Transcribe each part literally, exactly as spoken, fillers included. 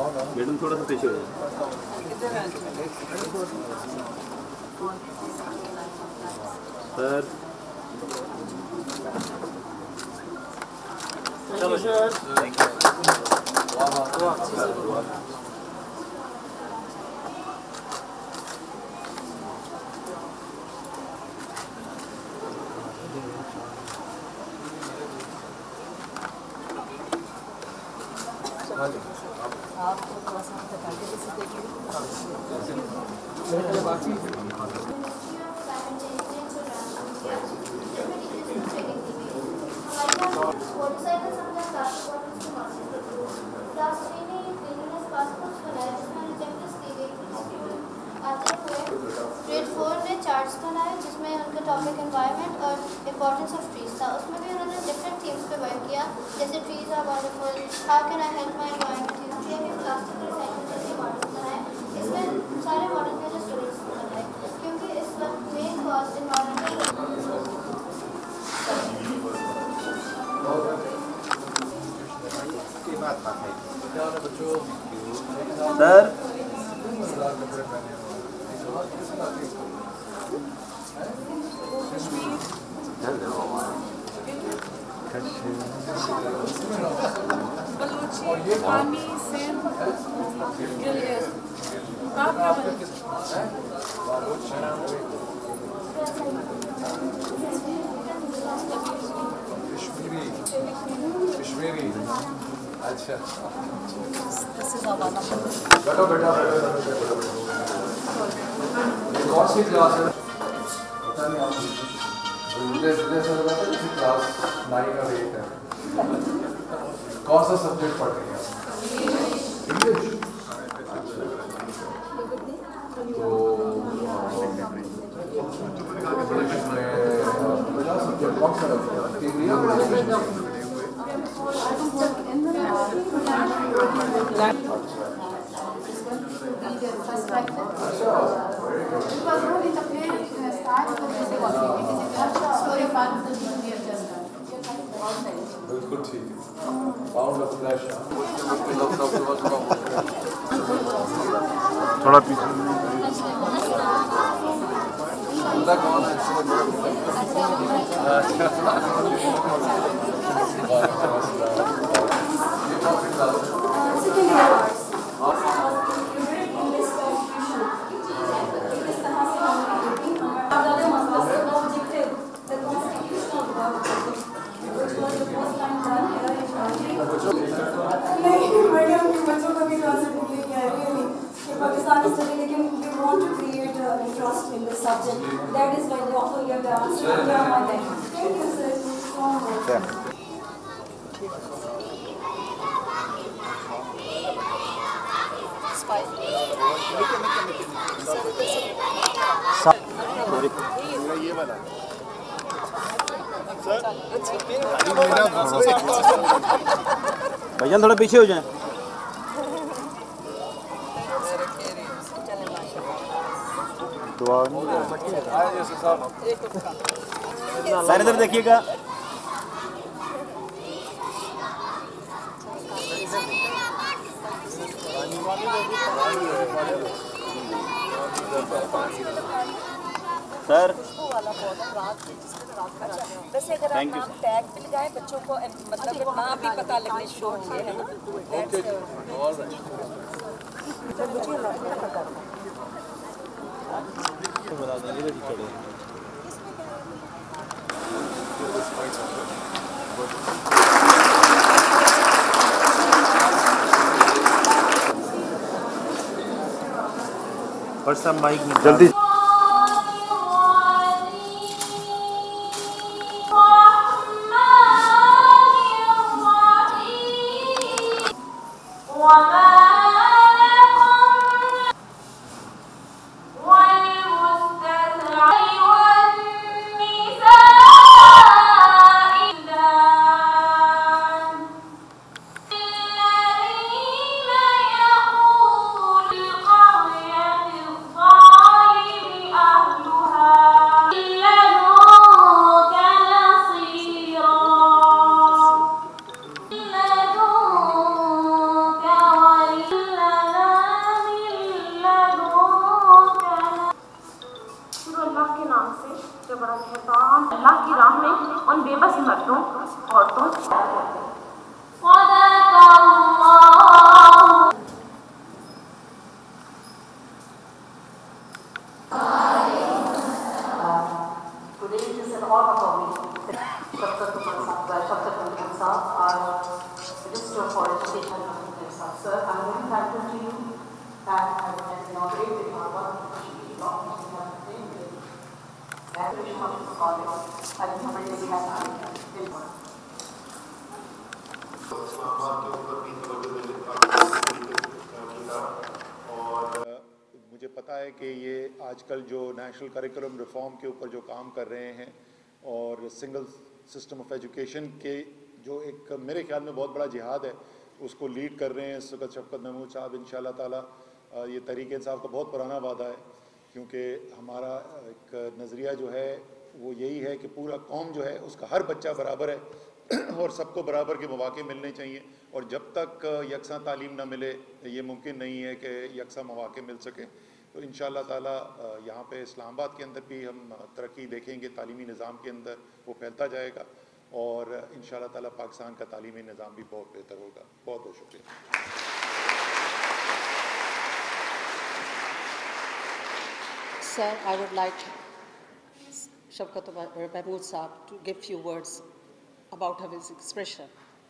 Madam थोड़ा सा पीछे हो जाए। सर चलो सर थैंक यू। आपको थोड़ा सा बता के जैसे देखिए बाकी मोटरसाइकिल समझा ट्रांसपोर्ट की मार्केट क्लास थ्री में क्लीननेस पासपोर्ट बनाया जिसमें चेकलिस्ट दी गई थी। आते हुए ग्रेड फोर ने चार्ट्स बनाए जिसमें उनका टॉपिक एनवायरनमेंट और इम्पोर्टेंस ऑफ ट्रीज था। उसमें भी उन्होंने डिफरेंट थीम्स पे वर्क किया जैसे trees are wonderful, how can I help my environment, history के प्लास्टिक रिसाइकिल जैसे मॉडल्स बनाए। इसमें सारे मॉडल में जो स्टूडेंट्स बनाए क्योंकि इस वक्त मेन कॉज एनवायरमेंटल सर बलूची पानी से कश्मीरी अच्छा बैठो बेटा कौन सी क्लास है पता नहीं आप मुझे जैसा लगा था किसी क्लास नाइन का एट है कौन सा सब्जेक्ट पढ़ रही हैं इंग्लिश तो बड़ा सब्जेक्ट कौन सा बिल्कुल ठीक है पाउंड ऑफ फ्लैश थोड़ा पीछे कौन है subject. That is why they offer you the answer. Thank you, sir. So भैया थोड़ा पीछे हो जाए। सारे इधर देखिएगा। सर वैसे अगर आप नाम टैग भी लगाए बच्चों को मतलब नाम भी पता लगने शुरू होंगे है ना। बता देंगे और सब माइक में जल्दी उन बेबस मर्दों औरतों Today it is an honor for me, Shafqat Umar, Shafqat Mahmood sahab, our Minister for Education Shafqat. Sir, I am very thankful to you and I am inaugurating our one Kashmir Block which we have named the Education Shafqat College. I am very happy. Islamabad के ऊपर भी तवज्जो देने का और मुझे पता है कि ये आजकल जो नेशनल करिकुलम रिफॉर्म के ऊपर जो काम कर रहे हैं और सिंगल सिस्टम ऑफ एजुकेशन के जो एक मेरे ख्याल में बहुत बड़ा जिहाद है उसको लीड कर रहे हैं इस वक्त शफकत महमूद साहब। इंशाल्लाह ताला ये तरीक़े इंसाफ का बहुत पुराना वादा है, क्योंकि हमारा एक नज़रिया जो है वो यही है कि पूरा कौम जो है उसका हर बच्चा बराबर है और सबको बराबर के मौक़े मिलने चाहिए। और जब तक यकसा तालीम ना मिले ये मुमकिन नहीं है कि यकसा मौक़े मिल सके। तो इंशाअल्लाह ताला यहाँ पे इस्लामाबाद के अंदर भी हम तरक्की देखेंगे, तालीमी निज़ाम के अंदर वो फैलता जाएगा और इंशाअल्लाह ताला पाकिस्तान का तालीमी निज़ाम भी बहुत बेहतर होगा। बहुत बहुत शुक्रिया। Sir, I would like Shafqat Mahmood sahab to give few words about his expression.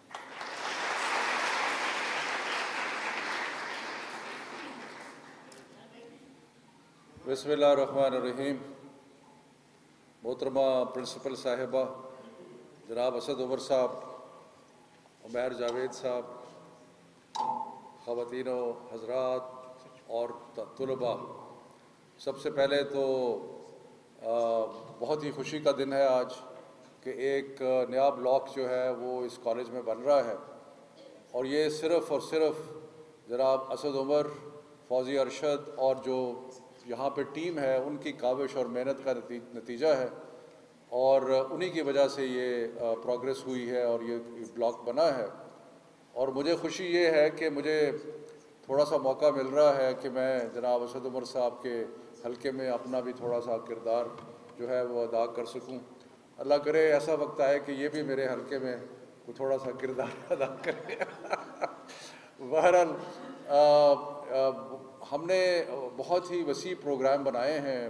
बिस्मिल्लाहिर्रहमानिर्रहीम। मोहतरमा प्रिंसिपल साहिबा, जनाब असद उमर साहब, उमर जावेद साहब, ख़वातीनो हज़रात और तलबा, सबसे पहले तो आ, बहुत ही खुशी का दिन है आज कि एक नया ब्लॉक जो है वो इस कॉलेज में बन रहा है और ये सिर्फ़ और सिर्फ जनाब असद उमर, फौजी अरशद और जो यहाँ पे टीम है उनकी काविश और मेहनत का नतीजा है और उन्हीं की वजह से ये प्रोग्रेस हुई है और ये ब्लॉक बना है। और मुझे खुशी ये है कि मुझे थोड़ा सा मौका मिल रहा है कि मैं जनाब असद उमर साहब के हल्के में अपना भी थोड़ा सा किरदार जो है वो अदा कर सकूं। अल्लाह करे ऐसा वक्त आए कि ये भी मेरे हल्के में वो थोड़ा सा किरदार अदा करे। बहरहाल हमने बहुत ही वसी प्रोग्राम बनाए हैं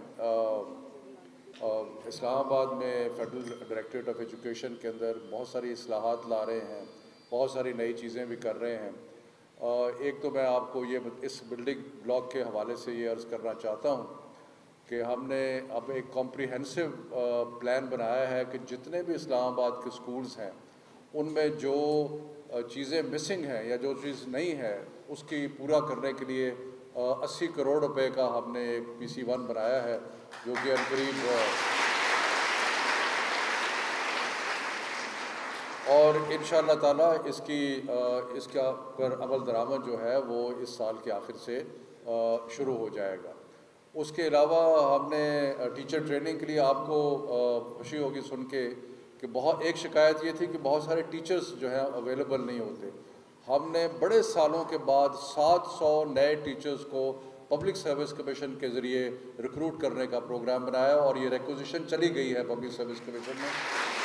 इस्लामाबाद में। फेडरल डायरेक्टरेट ऑफ एजुकेशन के अंदर बहुत सारी इस्लाहात ला रहे हैं, बहुत सारी नई चीज़ें भी कर रहे हैं। एक तो मैं आपको ये इस बिल्डिंग ब्लॉक के हवाले से ये अर्ज़ करना चाहता हूँ कि हमने अब एक कॉम्प्रिहेंसिव प्लान बनाया है कि जितने भी इस्लामाबाद के स्कूल्स हैं उनमें जो चीज़ें मिसिंग हैं या जो चीज़ नहीं है उसकी पूरा करने के लिए अस्सी करोड़ रुपए का हमने एक पी सी वन बनाया है जो कि करीब और इंशाअल्लाह ताला इसकी इसका पर अमल दरामद जो है वो इस साल के आखिर से शुरू हो जाएगा। उसके अलावा हमने टीचर ट्रेनिंग के लिए आपको खुशी होगी सुन के कि बहुत एक शिकायत ये थी कि बहुत सारे टीचर्स जो हैं अवेलेबल नहीं होते। हमने बड़े सालों के बाद सात सौ नए टीचर्स को पब्लिक सर्विस कमीशन के ज़रिए रिक्रूट करने का प्रोग्राम बनाया और ये रिक्विजिशन चली गई है पब्लिक सर्विस कमीशन में।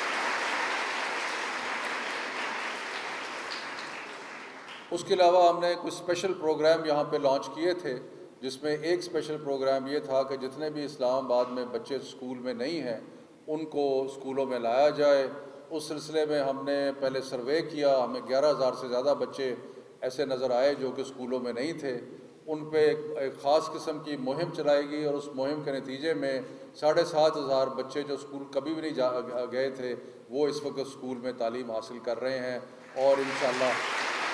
उसके अलावा हमने कुछ स्पेशल प्रोग्राम यहाँ पे लॉन्च किए थे, जिसमें एक स्पेशल प्रोग्राम ये था कि जितने भी इस्लामाबाद में बच्चे स्कूल में नहीं हैं उनको स्कूलों में लाया जाए। उस सिलसिले में हमने पहले सर्वे किया, हमें ग्यारह हज़ार से ज़्यादा बच्चे ऐसे नज़र आए जो कि स्कूलों में नहीं थे। उन पे एक ख़ास किस्म की मुहिम चलाई गई और उस मुहिम के नतीजे में साढ़े सात हज़ार बच्चे जो स्कूल कभी भी नहीं जा गए थे वो इस वक्त स्कूल में तालीम हासिल कर रहे हैं और इंशाअल्लाह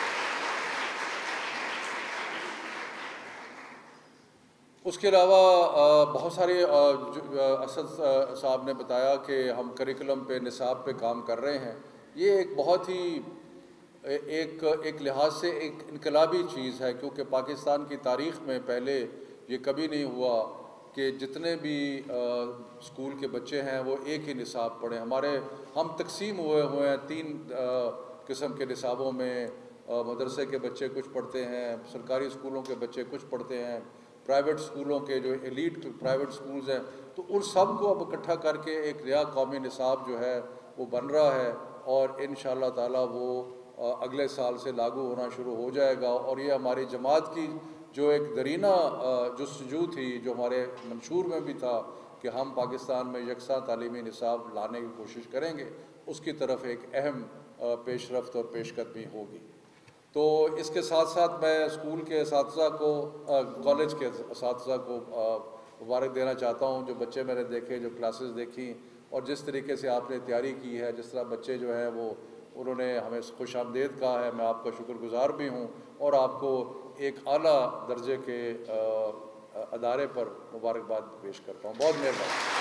उसके अलावा बहुत सारे असद साहब ने बताया कि हम करिकुलम पे निसाब पे काम कर रहे हैं। ये एक बहुत ही एक एक लिहाज से एक इनकलाबी चीज़ है, क्योंकि पाकिस्तान की तारीख़ में पहले ये कभी नहीं हुआ कि जितने भी आ, स्कूल के बच्चे हैं वो एक ही निसाब पढ़ें। हमारे हम तकसीम हुए हुए हैं तीन किस्म के निसाबों में। आ, मदरसे के बच्चे कुछ पढ़ते हैं, सरकारी स्कूलों के बच्चे कुछ पढ़ते हैं, प्राइवेट स्कूलों के जो एलीट प्राइवेट स्कूल्स हैं, तो उन सब को अब इकट्ठा करके एक नया कौमी निसाब जो है वो बन रहा है और इंशाअल्लाह ताला वो अगले साल से लागू होना शुरू हो जाएगा। और ये हमारी जमात की जो एक दरीना जस्तजू थी, जो हमारे मंशूर में भी था कि हम पाकिस्तान में यकसा तालीमी निसाब लाने की कोशिश करेंगे, उसकी तरफ एक अहम पेशरफ्त और पेशकदमी होगी। तो इसके साथ साथ मैं स्कूल के असातिज़ा को, कॉलेज के असातिज़ा को मुबारक देना चाहता हूँ। जो बच्चे मैंने देखे, जो क्लासेस देखी और जिस तरीके से आपने तैयारी की है, जिस तरह बच्चे जो हैं वो उन्होंने हमें खुश आमदेद कहा है, मैं आपका शुक्रगुजार भी हूँ और आपको एक आला दर्जे के अदारे पर मुबारकबाद पेश करता हूँ। बहुत मेहरबानी।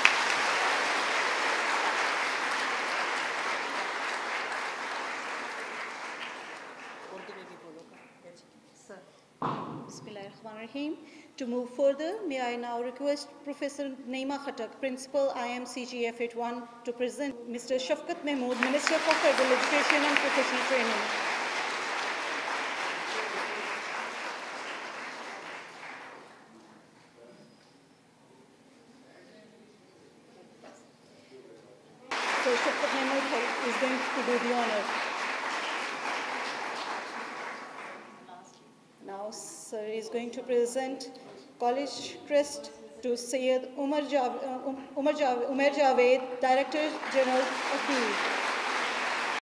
Bismillahirrahmanirrahim. To move further, may I now request Professor Naima Khattak, Principal I M C G F eighty-one, to present Mister Shafqat Mahmood, Minister for Federal Education and Professional Training. So Shafqat Mahmood is going to do the honor. Now, sir is going to present College Crest to Syed Umar Javed, Umar Javed, Umar Javed, Director General of the